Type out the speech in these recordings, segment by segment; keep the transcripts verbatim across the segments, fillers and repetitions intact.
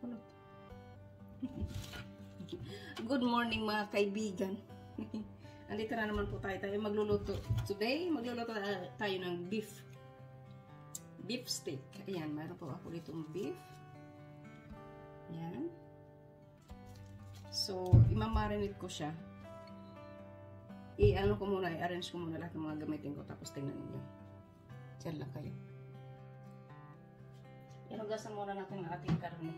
kulot. Good morning mga kaibigan. Andito na naman po tayo. Tayo magluluto. Today, magluluto tayo ng beef. Beef steak. Ayan, mayroon po ako ditong beef. Ayan. So, imamarinate ko siya. I-ano ko muna, i-arrange ko muna lahat ng mga gamitin ko. Tapos tingnan ninyo. Diyan lang kayo. Inugasan muna natin ang ating karne.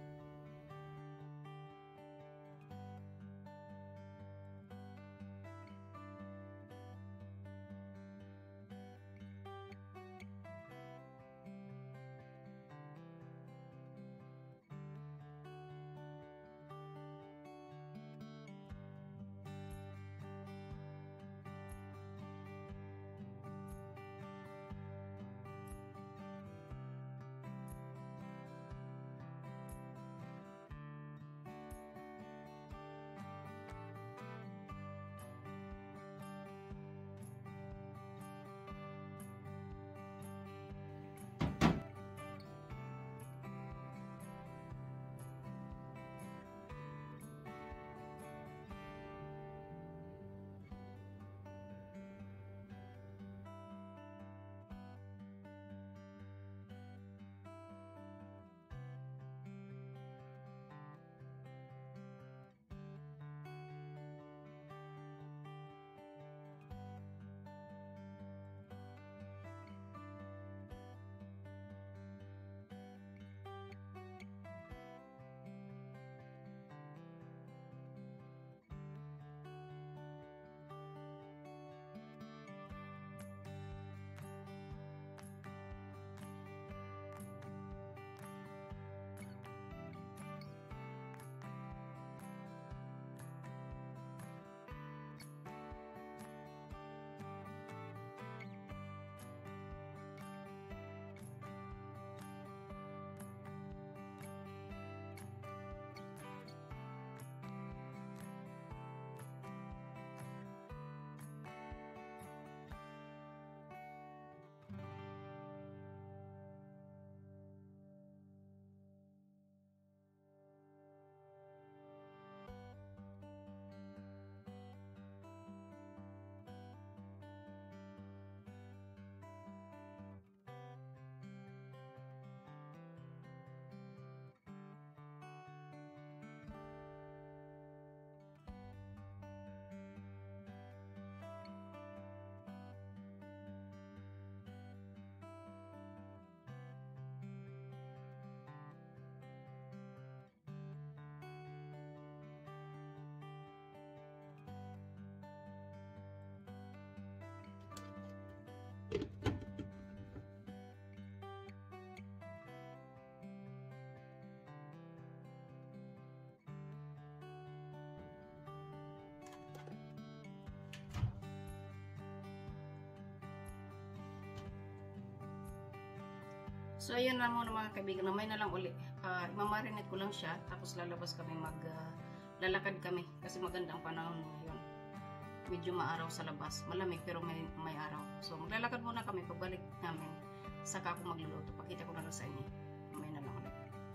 So, ayun na muna mga kaibigan. Namay na lang uli. Uh, imamarinate ko lang siya. Tapos lalabas kami mag... Uh, lalakad kami. Kasi maganda ang panahon ngayon. Medyo maaraw sa labas. Malamig pero may, may araw. So, maglalakad muna kami. Pagbalik namin, saka ako magluluto. Pakita ko na lang sa inyo. Namay na lang ulit.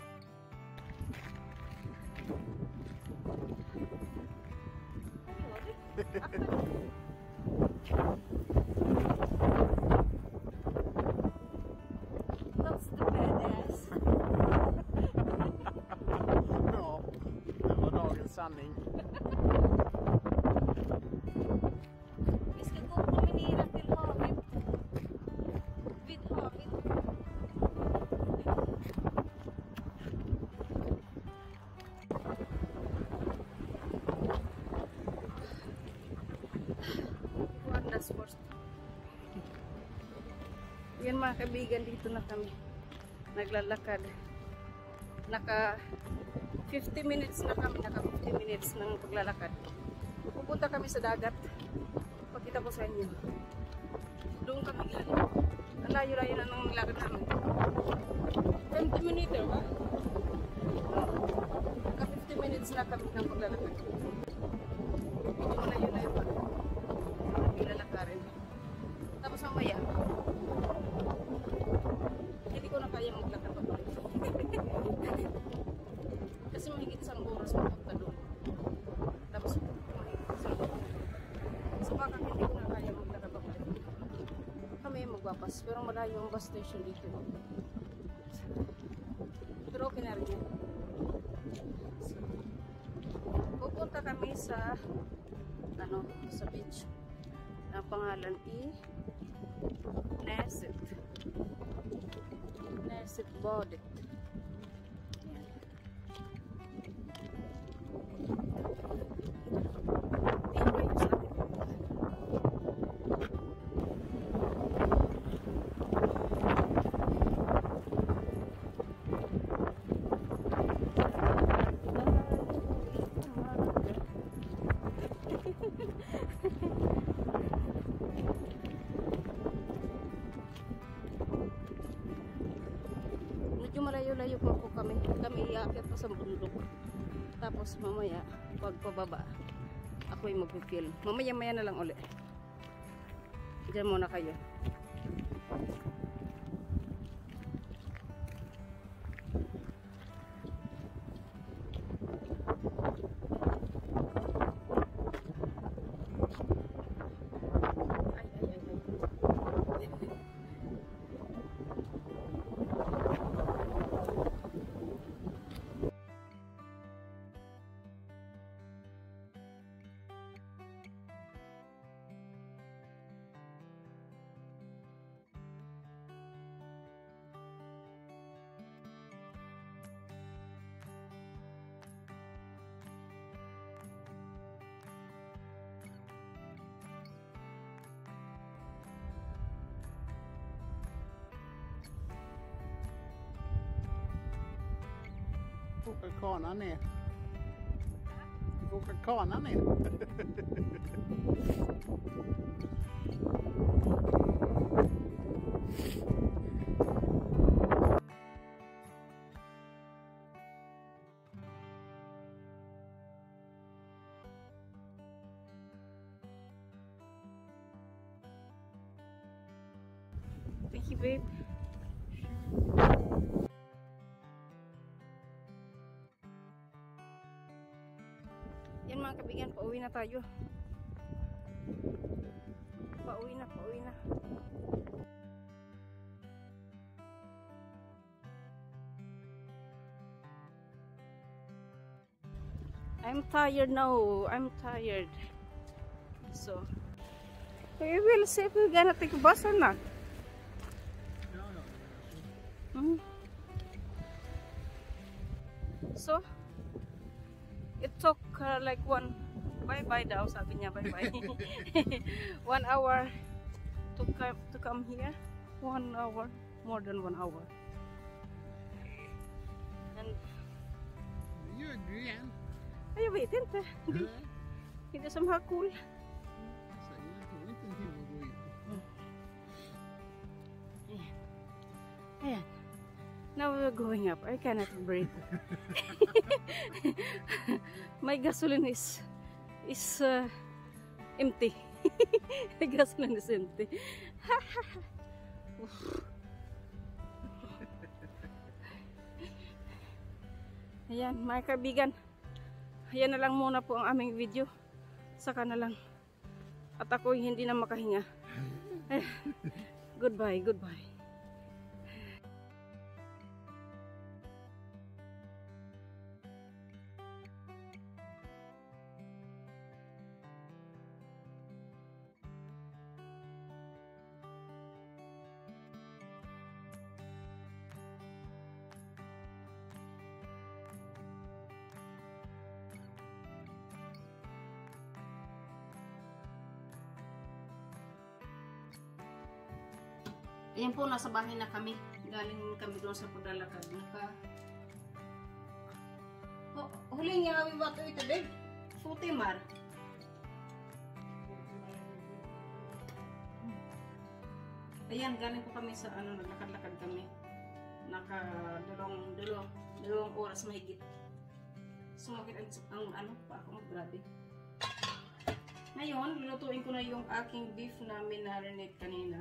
That's the badass. Ja, det var dagens sanning. Vi ska gå och promenera till havet. Vid havet. Sports. Yan mga kaibigan, dito na kami naglalakad. Naka fifty minutes na kami, naka fifty minutes ng paglalakad. Pupunta kami sa dagat. Pakita ko sa inyo. Doon kami galing. Ang layo-layo na ng lakad namin. twenty minutes ba? Naka fifty minutes na kami ng paglalakad. Medyo malayo-layo pa. Lalakarin. Tapos mamaya, hindi ko na kaya maglakad pa. guys, pero malayo ang bus station dito. Pero okay na rin yan. So, pupunta kami sa ano, sa beach. Ang pangalan i Neset. Neset Badet. Ayan. Ayan kayo sa akin. Medyo malayo-layo pa po kami. Kami iakit pa sa bundok. Tapos mamaya, pag pababa, ako yung mag-film. Mamaya-maya na lang ulit. Diyan muna kayo. Ay, ay, ay, ay. Du får åka kanan ner. Du får åka kanan ner. Thank you, babe. Yan mga kaibigan, pauwi na tayo. Pauwi na, pauwi na. I'm tired now. I'm tired. So, we will see if we're gonna take a bus or not. Hmm. So, it took uh, like one bye bye daw sabi niya bye bye one hour to come to come here. One hour, more than one hour. And You igen. jag vet inte. Det, det är det som har cool. Så jag tror inte en timme att gå in. Ayan. Now we're going up. I cannot breathe. My gasoline is is uh, empty. My gasoline is empty. Ayan, mga kaibigan. Ayan na lang muna po ang aming video. Saka na lang. At ako hindi na makahinga. Goodbye, goodbye. Ayan po, nasa bahay na kami. Galing kami doon sa paglalakad. Naka... Oh, huling nga kami bato ito, babe. Suti, Mar. Ayan, galing po kami sa ano, naglakad-lakad kami. Naka dalawang, dalawang, dalawang oras mahigit. Sumakit ang, ang ano, pa ako, grabe. Ngayon, lulutuin ko na yung aking beef na minarinate kanina.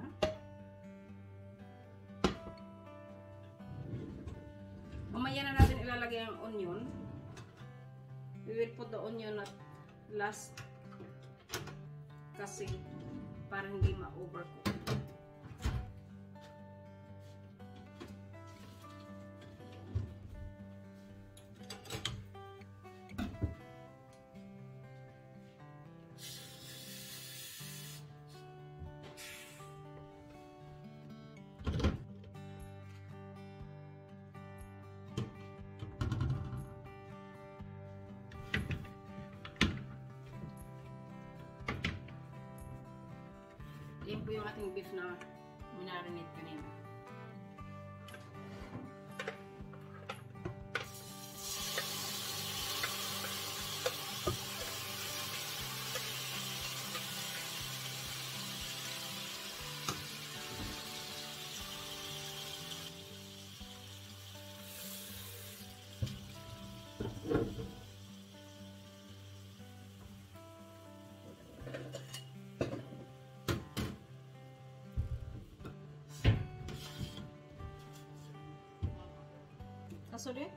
Mamaya na natin ilalagay ang onion. We will put the onion at last kasi para hindi ma-overcook. yung ating beef na minarinate kanina. Kaso din?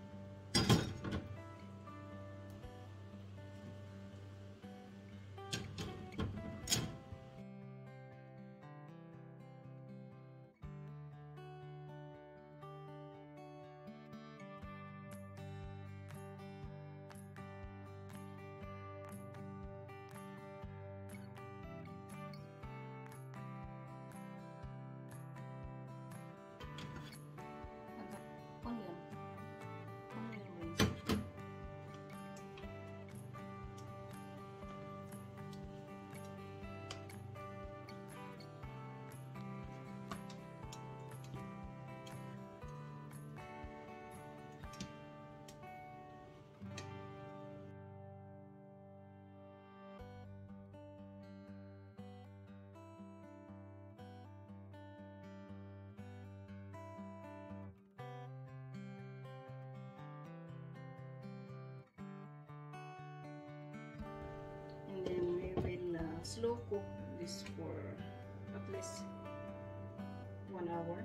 Onion. Onion rings. And then we will uh, slow cook this for at least one hour.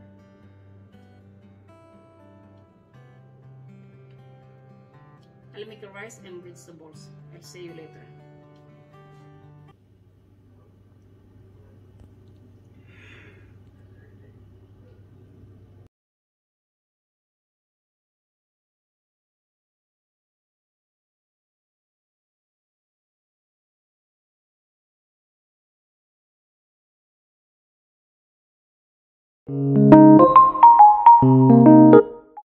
I'll make the rice and vegetables. I'll see you later.